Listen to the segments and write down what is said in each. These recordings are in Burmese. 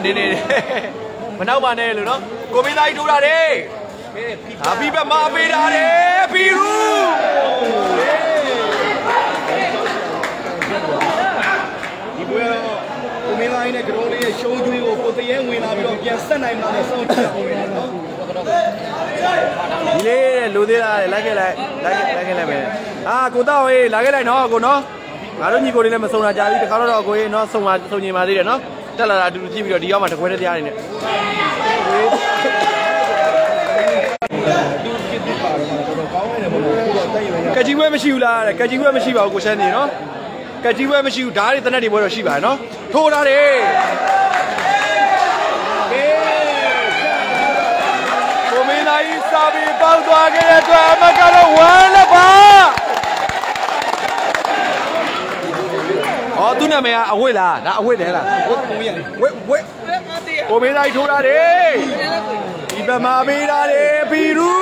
မနောက်ပါနဲ့လို့နော်ကိုမင်းသားကြီးထိုးတာတယ်အဘိဘက်မှာပေးတာတယ်ဘီရူဒီပွဲတော့ကိုမင်းသားကြီးနဲ့ကတော်လေးရဲ့ရှုံးကျွေးကိုကိုတရဲဝင်လာပြီးတော့ပြန်ဆက်နိုင်မှာနဲ့စောင့်ကြည့်အောင်နော်ဒီလေးလူသေးလားလိုက်ခဲ့လိုက်မယ်ကိုတော့ဟေးလာခဲ့လိုက်နော်ကိုနော်ငါတို့ညီကိုလေးလည်းမစုံတာကြာပြီတခါတော့ကိုကြီးနော်စုံညင်ပါသေးတယ်နော်တက်လာတာအတူတူကြည့်ပြီးတော့ဒီရောက်မှတခွဲတည်းနေနဲ့ကကြီးပွဲမရှိဘူးလားတဲ့ကကြီးပွဲမရှိပါဘူးကိုရှမ်းနေနော်ကကြီးပွဲမရှိဘူးဓာတ်တွေတနက်တွေပွဲတော့ရှိပါတယ်နော်ထိုးထားတယ်ကိုမင်းသားကြီးစာပြီးပေါက်သွားခဲ့တဲ့အတွက်အမကတော့ဝမ်းလက်ပါသူနာမည်ကအဝိတ်လားဒါအဝိတ်တယ်လားဝိတ်ကိုမင်းသားကြီးထိုးထားတယ်ဒီဘက်မှာပေးထားတယ်ဘီရူ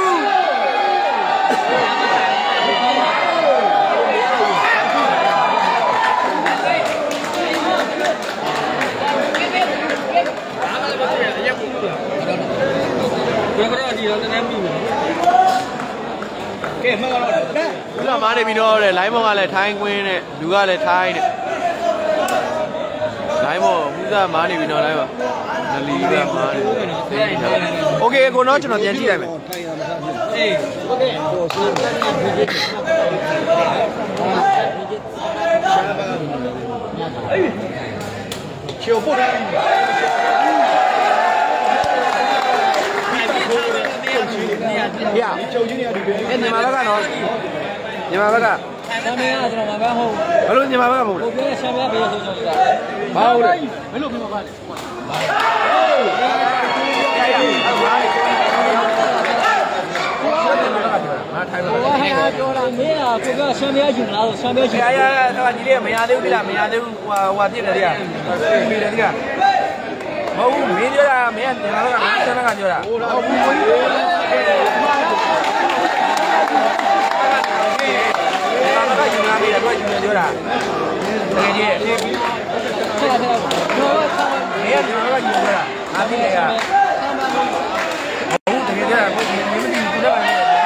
ကဲမှန်တော့လူလာမားနေပြီးတော့တဲ့လိုင်းမောင်ကလည်းထိုင်းကွင်းတဲ့လူကလည်းထိုင်းတဲ့လိုင်းမောင်မှုသားမားနေပြီးတော့လိုင်းပါနလီကမားနေโอเคကိုတော့ကျွန်တော်ပြန်ကြည့်လိုက်မယ်အေးโอเคချေပို့တယ်ရချုပ်ချင်းနေရဒီပဲမြန်မာဘက်ကနော်မြန်မာဘက်ကဆမ်မင်းကကျွန်တော်မဟုတ်ဘယ်လိုမြန်မာဘက်ကမဟုတ်ဘူးကိုပြောဆမ်မင်းကဘယ်လိုဆိုကြတာဘာဟုတ်လဲဘယ်လိုပြောပါလဲငါထိုင်ပါဘာဟာပြောတာမင်းကကိုပြောဆမ်မင်းယူလားဆိုဆမ်မင်းယူရတော့ဒီလေးမရသေးဘူးလားမရသေးဘူးဟိုပြစ်တယ်တရားပြီးတယ်တရားမဟုတ်ဘူးမင်းပြောတာမင်းကမြန်မာဘက်ကငါဆမ်မင်းကပြောတာဟုတ်ဘူးကိုကြီးဘာမှယူနာပြီးတော့ယူနေပြောတာတကယ်ကြီးဆက်ဆက်တော့မင်းကကျွန်တော်ကယူနေတာငါပြီးလေကဟုတ်တကယ်ကြီးကိုမင်းမသိဘူးတော့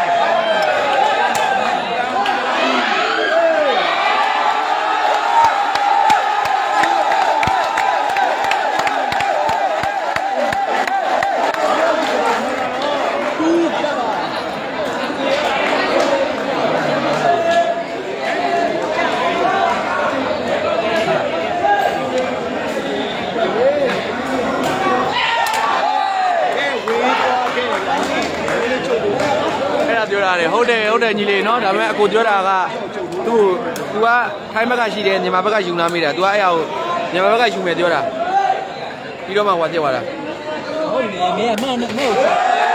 ဟုတ်တယ်ညီလေးနော်ဒါပေမဲ့အကိုပြောတာကသူကထိုင်းဘက်ကရှိတယ်မြန်မာဘက်ကယူနာမိတာ तू အဲ့အရာကိုမြန်မာဘက်ကယူမယ်ပြောတာပြီးတော့မှဟွာပြက်သွားတာဟုတ်တယ်မင်းကမှန်မဟုတ်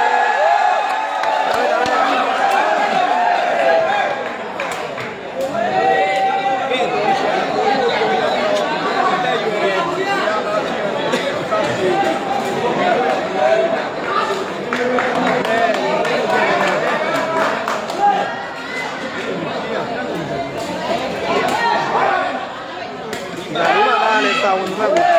တာဝန်ဘက်ကို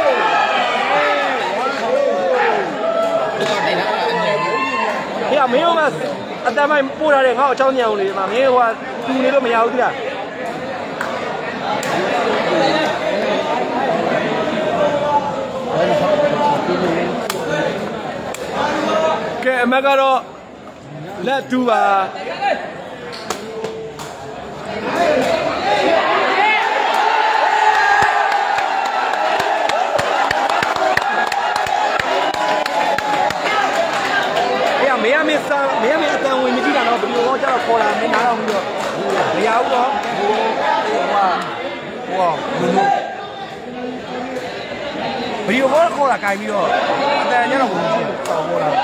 ဟဲ့မင်းကအတမ်းပိုင်းပို့ထားတဲ့ငါ့ကိုအချောင်းညံအောင်လေဒီမှာမင်းဟိုတူနေလို့မရဘူးတိလားကဲအမကတော့လက်တူပါမင်းအတန်ဝင်မကြည့်တာတော့ဘယ်လိုတော့ကျတော့ခေါ်လာမင်းနားတော့ပြီးတော့မရဘူးတော့ဟိုဘယ်လိုခေါ်လာကြိုင်ပြီးတော့အတန်ညတော့ဘယ်လိုဆော်ခေါ်လာ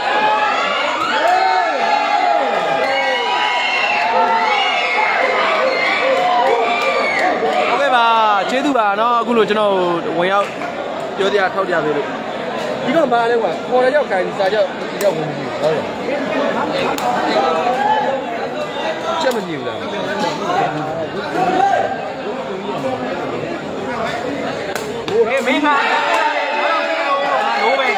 ဟုတ်ကဲ့ပါကျေးဇူးပါနော်အခုလိုကျွန်တော်ဝင်ရောက်ပြောတရားထောက်ကြပေးလို့ဒီတော့မာလဲကွာခေါ်ရရောက်ကြိုင်စာကြောက်ဒီရောက်ဝင်ပြီးဟုတ်တယ်ချက်မမြင်ဘူးလားဟိုမင်းကလိုပဲ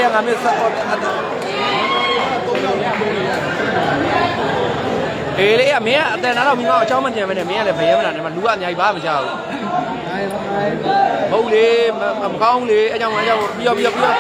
ငါမင်းအေးလေမင်းကအတန်နာတော့မိမအချောင်းမကြံမနဲ့မင်းကလည်းဘယဲမလားဒီမှာလူကအများကြီးဘာမှမကြောက်ဘူးဟုတ်လေမကောင်းလေအကြောင်းပြီးတော့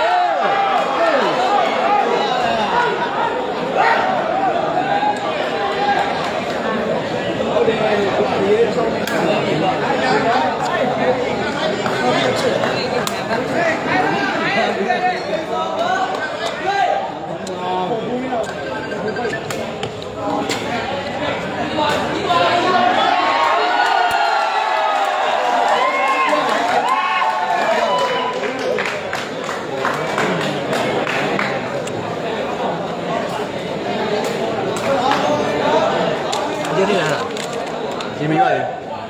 ဒီမီပါလေ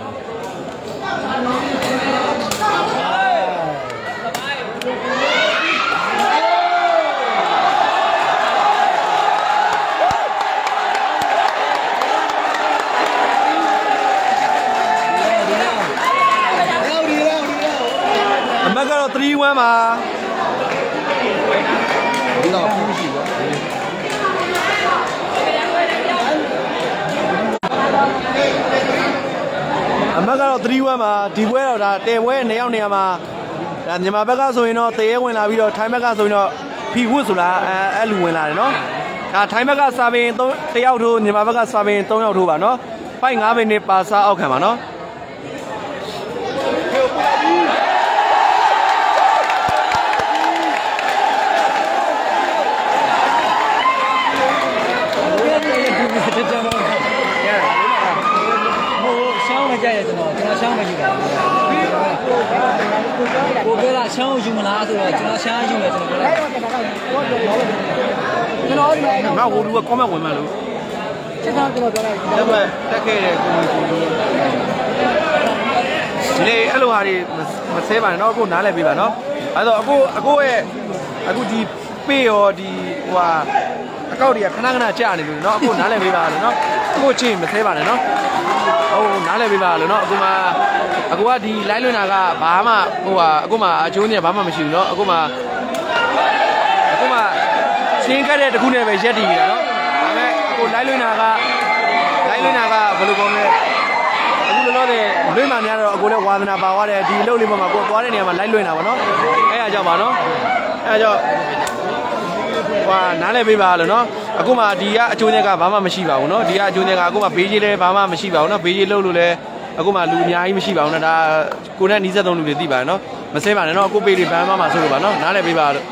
အမကတော့3-1ပါဒီတော့မရှိဘူးအမကတော့3-1ပါဒီပွဲတော့ဒါတဲပွဲ2ယောက်နေရာမှာဒါမြန်မာဘက်ကဆိုရင်တော့တရေဝင်လာပြီးတော့ထိုင်းဘက်ကဆိုရင်တော့ဖီဝတ်ဆိုလားအဲ့လူဝင်လာတယ်နော်ဒါထိုင်းဘက်ကစာပင်1ယောက်ထိုးမြန်မာဘက်ကစာပင်3ယောက်ထိုးပါနော်ပိုက်9မိနစ်ပါစားအောက်ခံပါနော်ကြရကျွန်တော်ရှမ်းမယူတာကိုကလာရှမ်းကိုယူမလားဆိုတော့ကျွန်တော်ရှမ်းယူမယ်ကျွန်တော်ငါဟိုလူကကောမန့်ဝင်မှလို့ကျွန်တော်ပြောလိုက်လက်မတက်ခဲ့တယ်ကိုဒီနေ့အဲ့လိုဟာတွေမဆဲပါနဲ့เนาะအခုနားလည်ပေးပါเนาะအဲ့တော့အခုရဲ့အခုဒီပေးရောဒီဟိုဟာအကောက်တွေကခဏကြာနေလို့เนาะအခုနားလည်ပေးပါလို့เนาะအခုချင်းမဆဲပါနဲ့เนาะဟုတ်နားလည်ပေးပါလို့เนาะအခုကဒီလိုက်လွင်တာကဘာမှဟိုဟာအခုမှအကျိုးနဲ့ဘာမှမရှိဘူးเนาะအခုမှရှင်းခဲ့တဲ့တခုနဲ့ပဲရက်တည်နေတာเนาะဒါပေမဲ့အခုလိုက်လွင်တာကဘယ်လိုကောင်းလဲအခုလောလောဆယ်လွင်မှများတော့အခုလည်းဝါသနာပါသွားတယ်ဒီအလုပ်လေးပေါ်မှာကိုသွားတဲ့နေရာမှာလိုက်လွင်တာပါเนาะအဲ့အကြောင်းပါเนาะအဲ့အကြောင်းဟွာနားလည်ပေးပါလို့เนาะအခုမှဒီကအကျိုးညက်ကဘာမှမရှိပါဘူးเนาะဒီကအကျိုးညက်ကအခုမှဘေးကြီးလည်းဘာမှမရှိပါဘူးเนาะဘေးကြီးလှုပ်လို့လည်းအခုမှလူအများကြီးမရှိပါဘူးเนาะဒါကိုနဲ့နီးစပ်သုံးလူတွေသိပါတယ်เนาะမဆဲပါနဲ့เนาะအခုပေးတွေဘန်းမှဆိုလို့ပါเนาะနားလည်ပေးပါလို့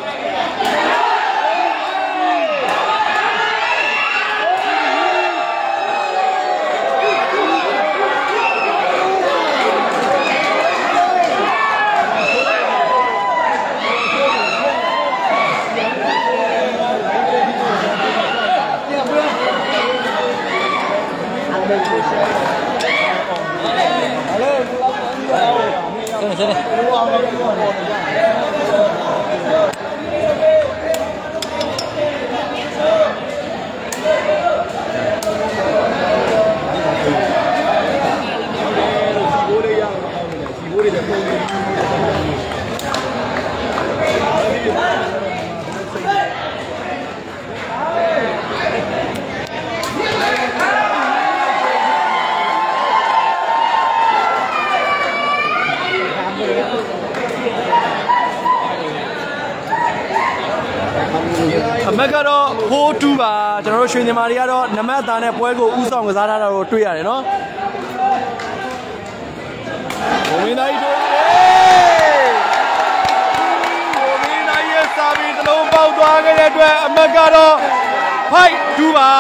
အမက်ကတော့4-2ပါကျွန်တော်တို့ရွှေညီမာတွေကတော့နမတ်သားနဲ့ပွဲကိုဥဆောင်ကစားထားတာကိုတွေ့ရတယ်နော်ဘုံမင်းသားကြီးတို့ဘုံမင်းသားရဲ့စာပီတစ်လုံးပေါက်သွားခဲ့တဲ့အတွက်အမက်ကတော့5-2ပါ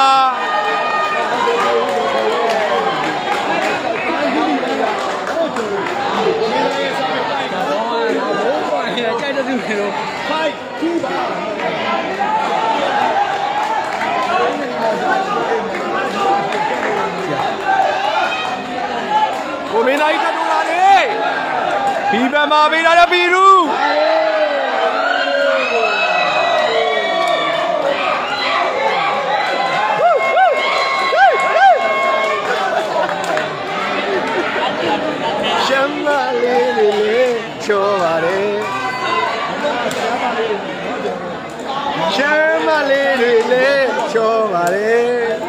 ကိုမင်းသားကြီးတက်တော့လာတယ်ဘီပန်မာပေးတာလည်းဘီရူရှမ်းမလေးလေးချိုးပါတယ် Malele, Chomare.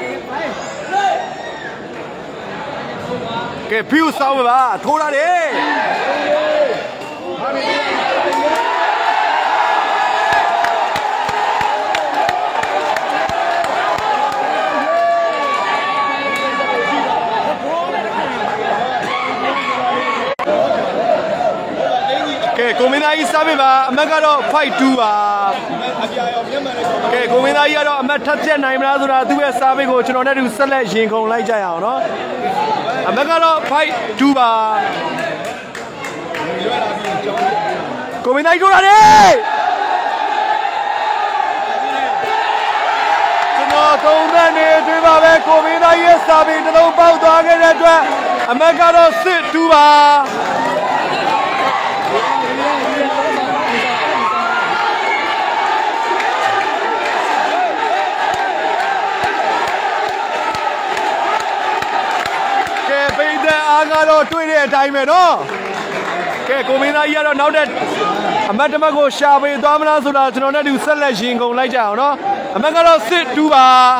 Okay, Pew Sama, Tora Day. Okay, Gomina is Sabiba, Magaro, fight 2. Okay, Gomina Yaro, Matatia, Naimazura, do a Sabigo, Chonona to select Jinko like Jayano. Magaro, fight 2. Gomina Yurade! Don't let me do my Gomina, yes, Sabi, the low bow dog and a Magaro sit 2. Agaro, 20 time, no? Okay, Gomina Yaro, now that a Matamago Shabi, Domina, so that no, do select Jingo like down, no? A Magaro sit 2.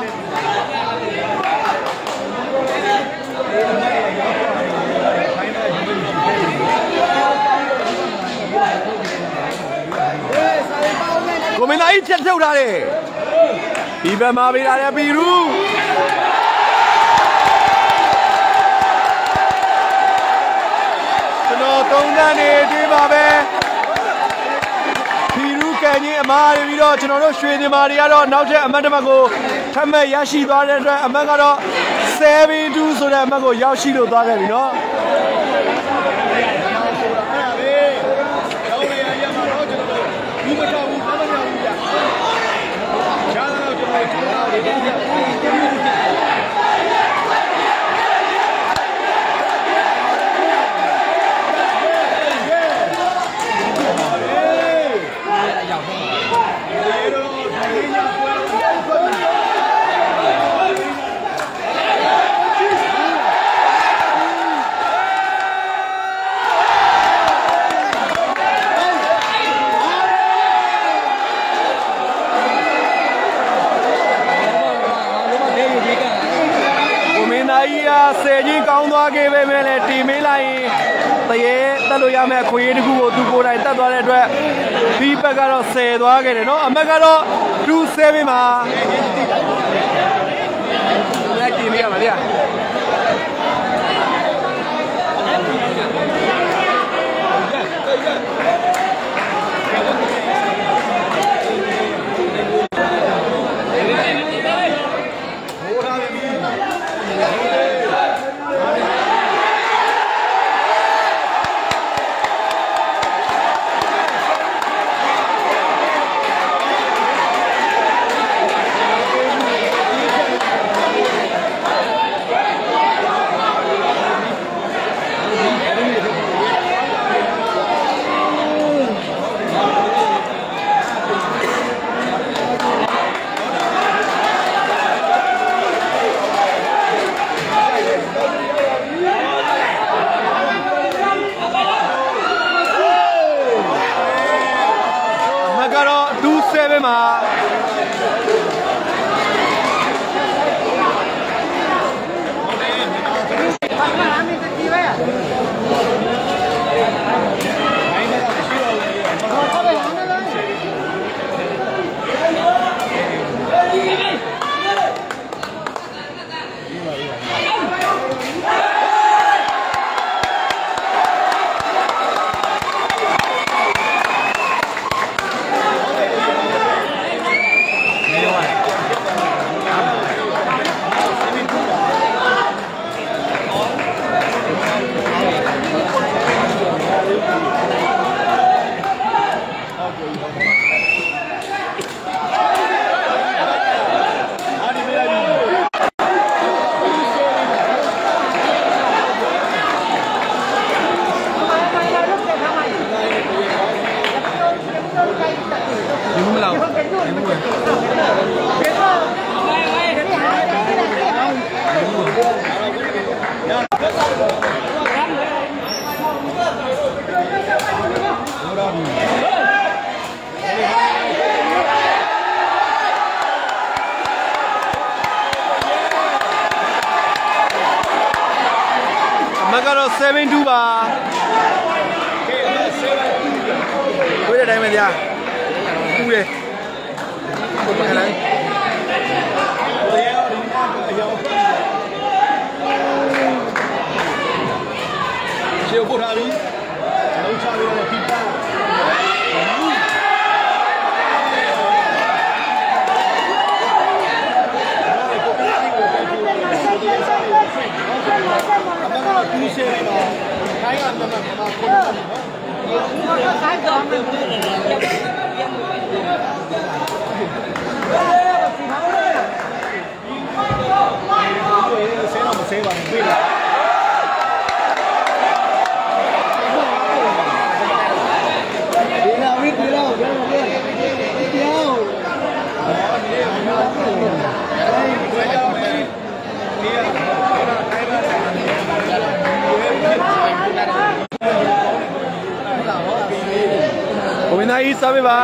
Gomina each and two. Even Mavira Biru. Don't let it be Piru Kanye, Mario, Chino, Shri, Maria, now Matamago, Tame Yashi, Amagaro, 7 so that Mago Yashido, you know. Saying Kaunga gave a team line. The Taluyama Queen who to go right at the people got say, no, a Megalo, 2 Sevima. ကတော့7-2ပါကိုရတိုင်းမယ်ဗျာကူတယ်ဟုတ်ပါလားရှေ့ပို့ထားပြီလုံးချပြီးတော့ဖိပါဒီရှေ့မှာခိုင်းရမှာမှာခေါ်တယ်နော်ခိုင်းတော့မယ်ဆေးတော့မဆေးပါဘူးပြေးလာဒီလာဝိဒီလာပြောကိုမင်းသားကြီးစားပေးပါ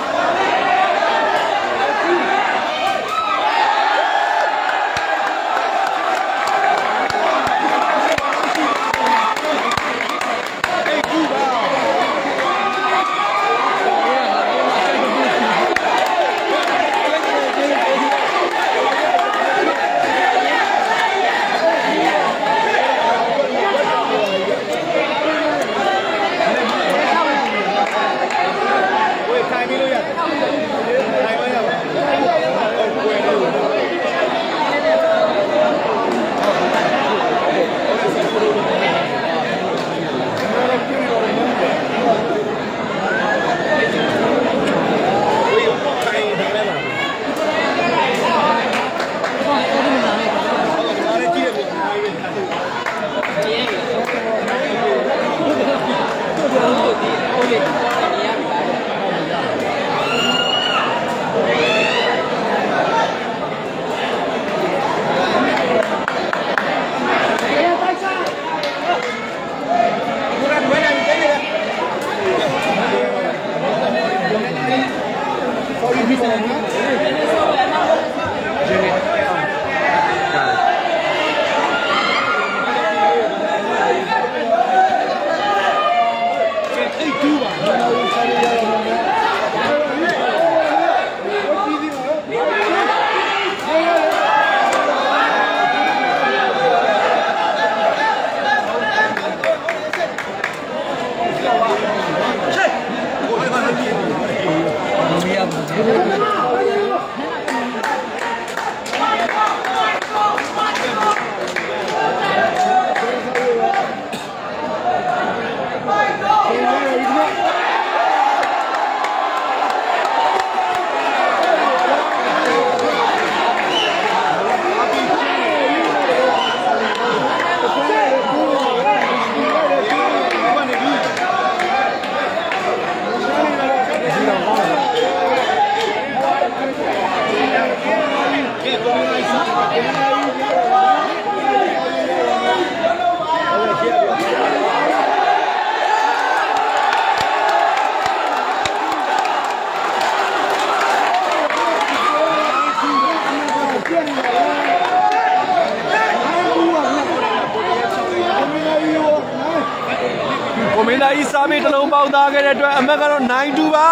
ကိုမင်းသားကြီးစားမေးတစ်လုံးပေါက်သားခဲ့တဲ့အတွက်အမတ်ကတော့9-2ပါ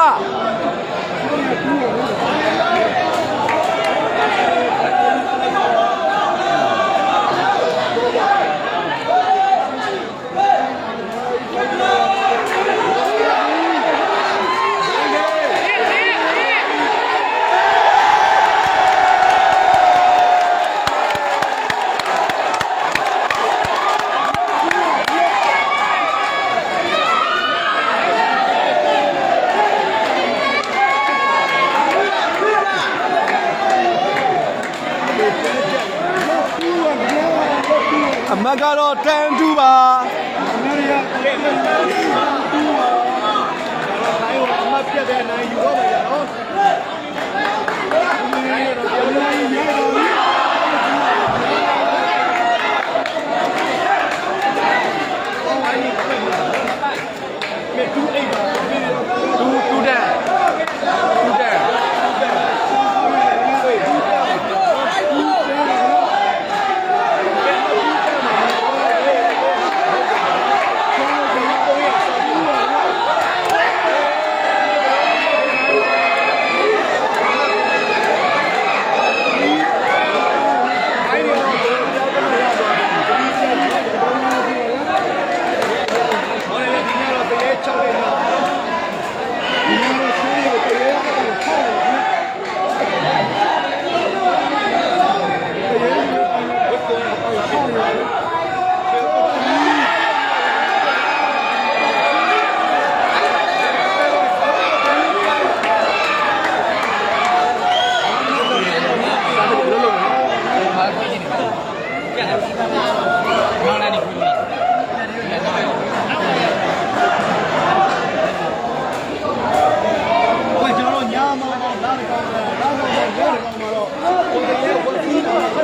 အမတ်ကတော့10-2ပါအမတ်ရလက်လက်2ပါအမတ်ပြတဲ့နိုင်ယူတော့မယ်နော်က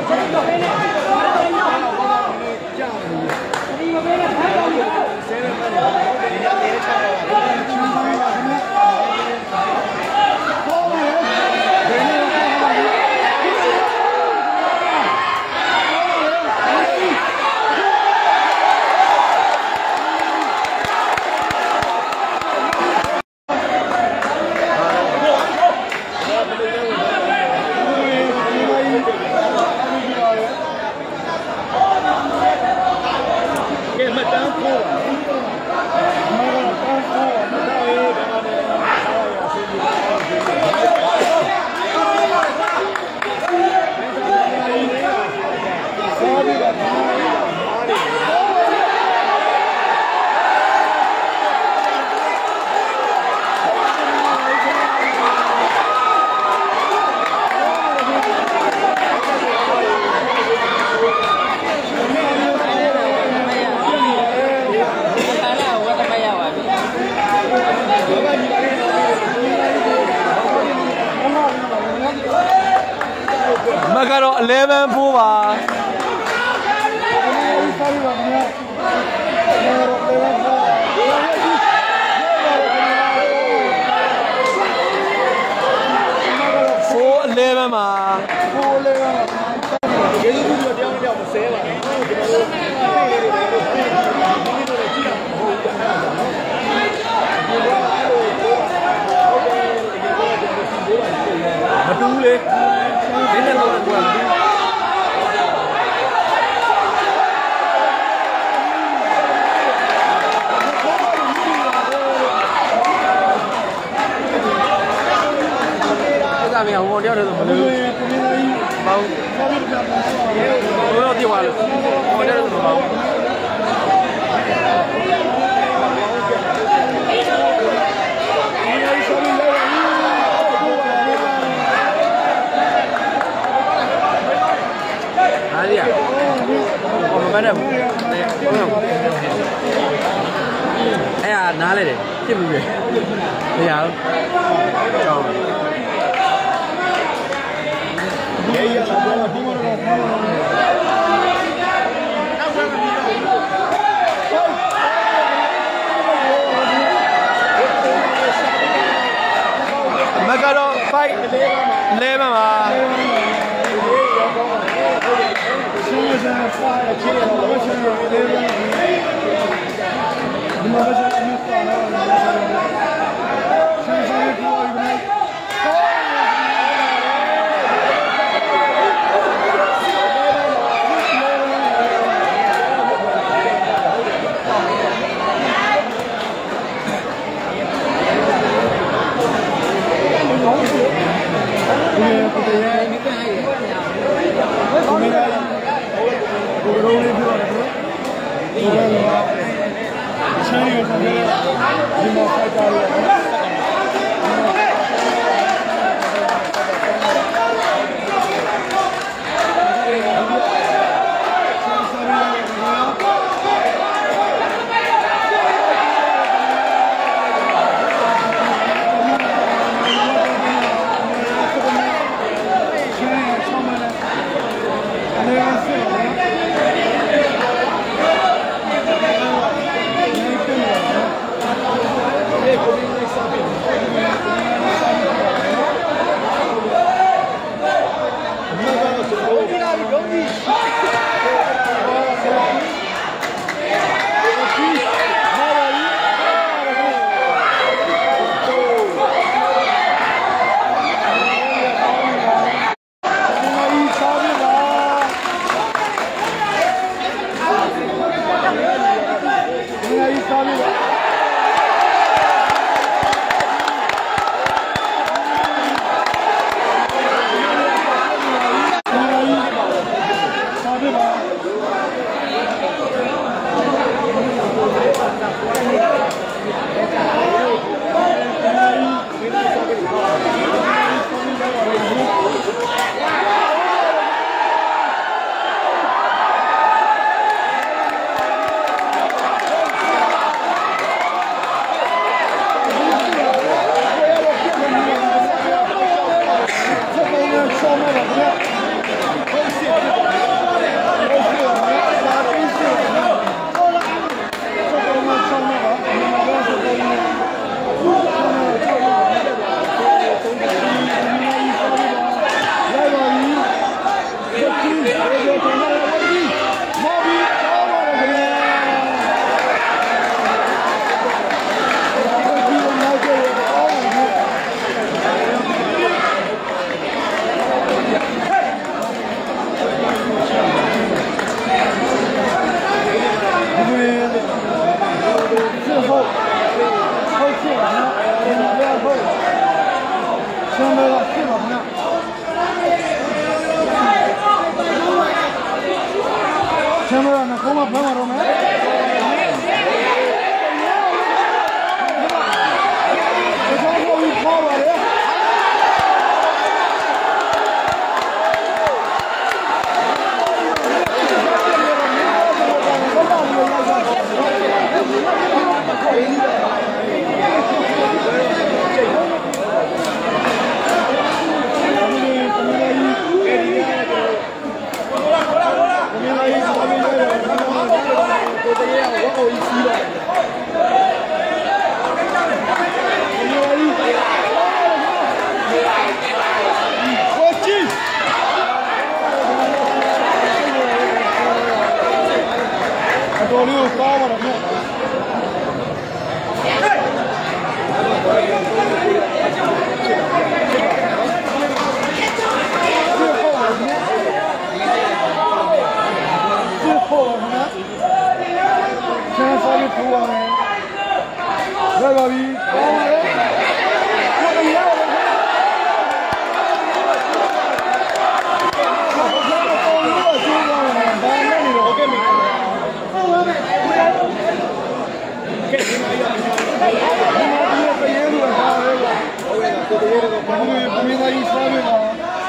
Magaro 11 4ပါ11မှာကျေးဇူးပြုတော့တရားမပြောင်းမဆဲပါဘူးမတူးလေဒီနေ့တော့ကွာမင်းဟိုတယောက်တည်းဆိုမလို့ဘောင်းဘယ်လိုပြောလဲဟိုတယောက်တည်းဆိုဘောင်းအားရဟိုမမနဲ့ဘူးအဲ့ဟာနားလဲတယ်ဖြစ်ဘူးလေမရဘူးကြောင်းမကတော့ fight 11ပါ Come on, ကြီးစားပြီပါ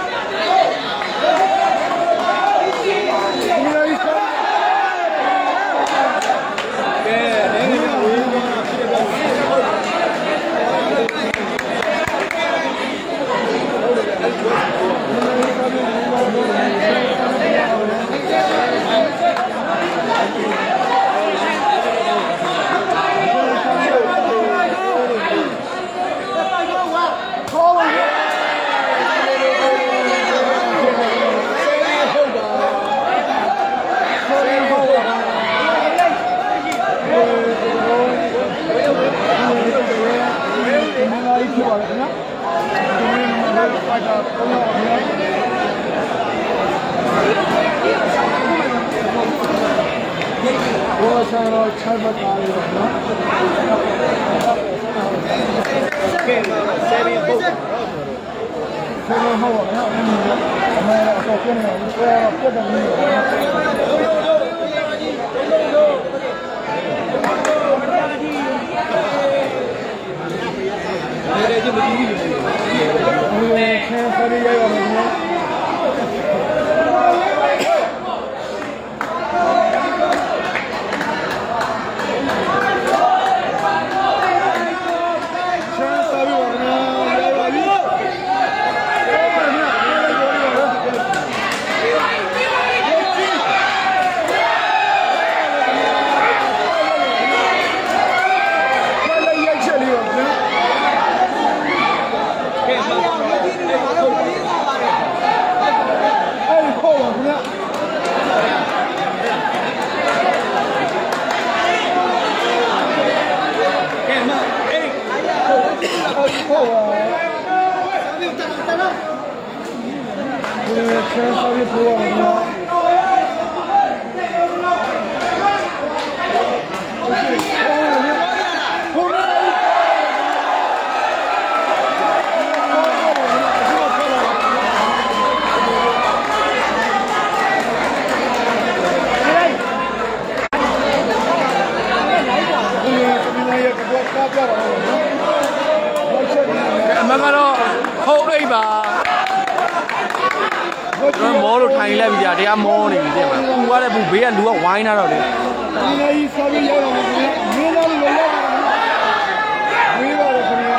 တရားမောနေပြီတဲ့မှာပူရတဲ့ဘူးဘေးကလူကဝိုင်းလာတော့လေဒီနေ့ကြီးဆော်ပြီးရောက်တော့မင်းသားလူလည်းရောက်တော့မင်းပါတော့ခင်ဗျာ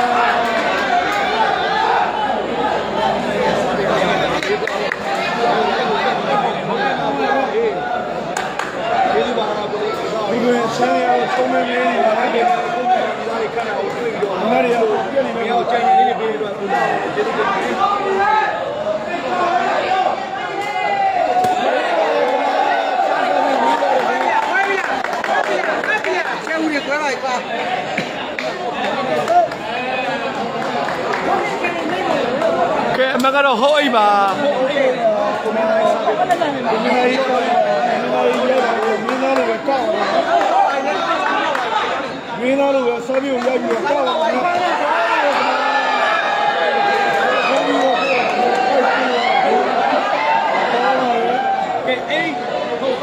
ဒီလိုဆန်းရအောင်သုံးမင်းလေးလာတယ်ဒီလိုခဏအောင်တွေ့ပြီးတော့ငါတွေရောက်ပြည့်နေမယ်ကြိုင်နေလေးပြီးတော့သူတော့ကျေးဇူးတင်ပါတယ်ကဲအမကတော့ဟိုအိပ်ပါမင်းသားတို့ကစားပြီးရိုက်ပြီးတော့ကောက်ပါမယ်ကဲအိပ်ဟုတ်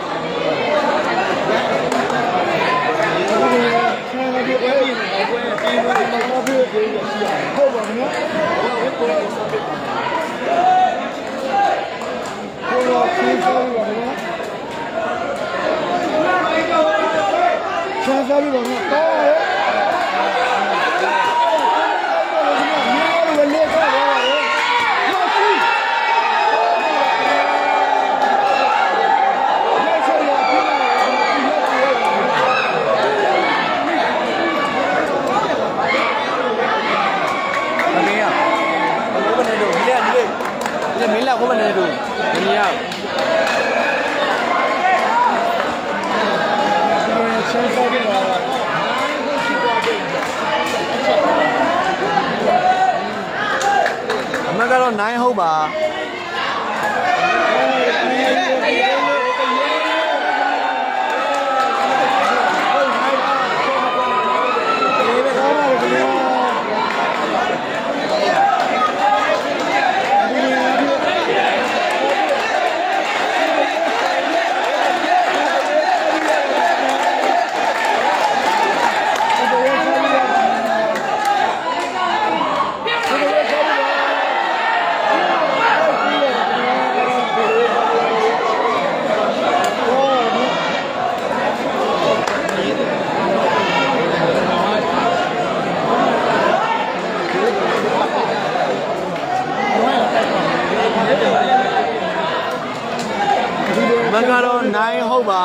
ကတော့နိုင်ဟုတ်ပါကမန်ကတော့9ဟုတ်ပါ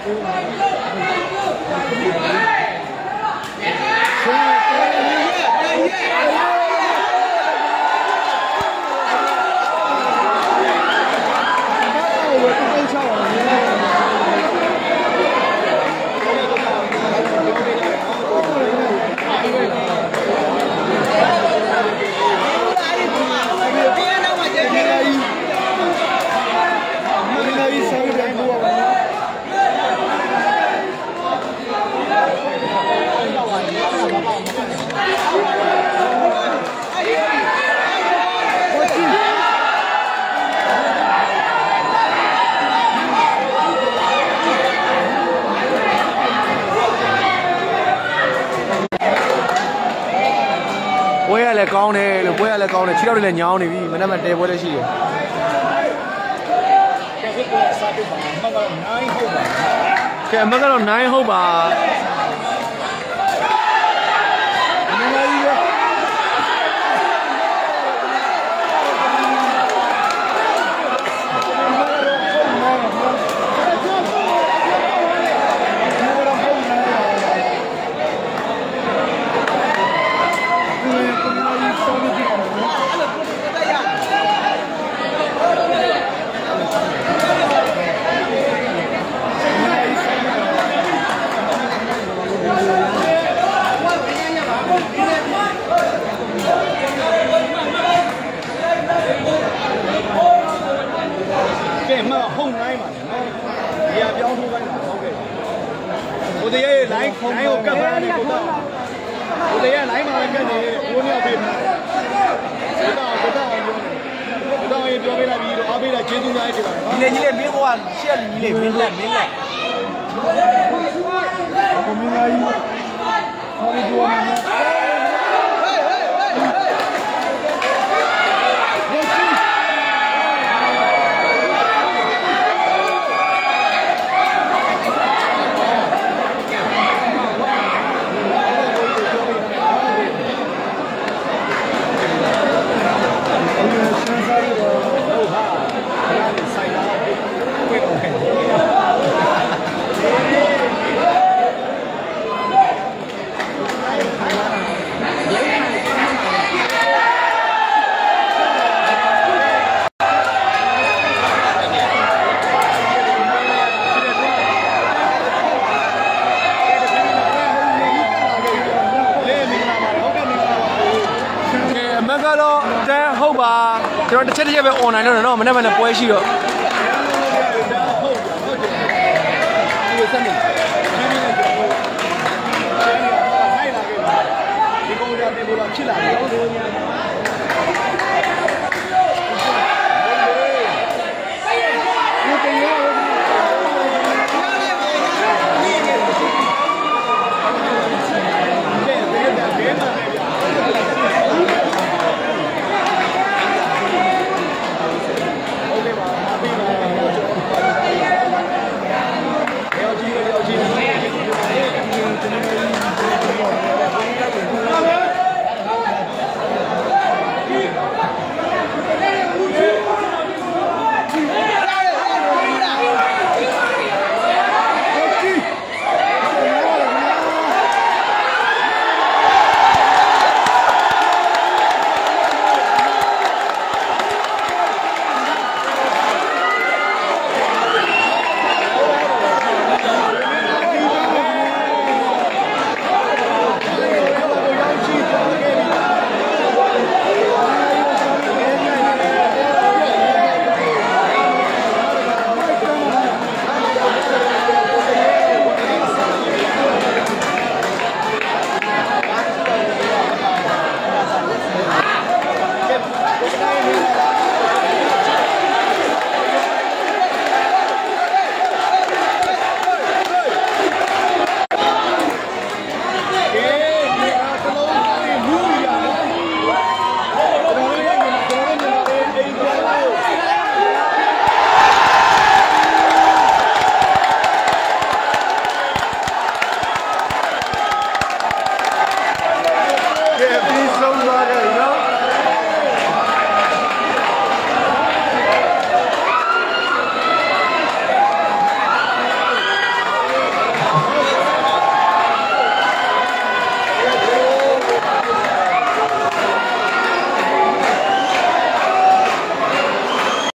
ပွဲရလည်းကောင်းတယ်လို့ပွဲရလည်းကောင်းတယ်ခြေထောက်တွေလည်းညောင်းနေပြီမနေ့ကတဲပွဲလည်းရှိတယ်ကဲအမကတော့9ဟုတ်ပါနိုင်ကိုကပ်ပါနေကိုတော့ကိုတည်းရဲ့လိုင်းမှာကပ်နေကိုနှစ်ယောက်ပြေးမှာကိုတော့ရေပြောပေးလိုက်ပြီးတော့အားပေးတာကျေးဇူးများကြီးတင်ပါတယ်ဒီလေကြီးလေမင်းဘွားရှက်ကြီးလေမင်းလက်ကိုမင်းကြီးဟောဒီကွာဟုတ်ပါကျွန်တော်တစ်ချက်ပဲ online လုပ်တယ်နော်မနေ့ကလည်းပွဲရှိတော့ဒီစနေဒီကောင်ကြတယ်ဘုရားဖြစ်လာတယ်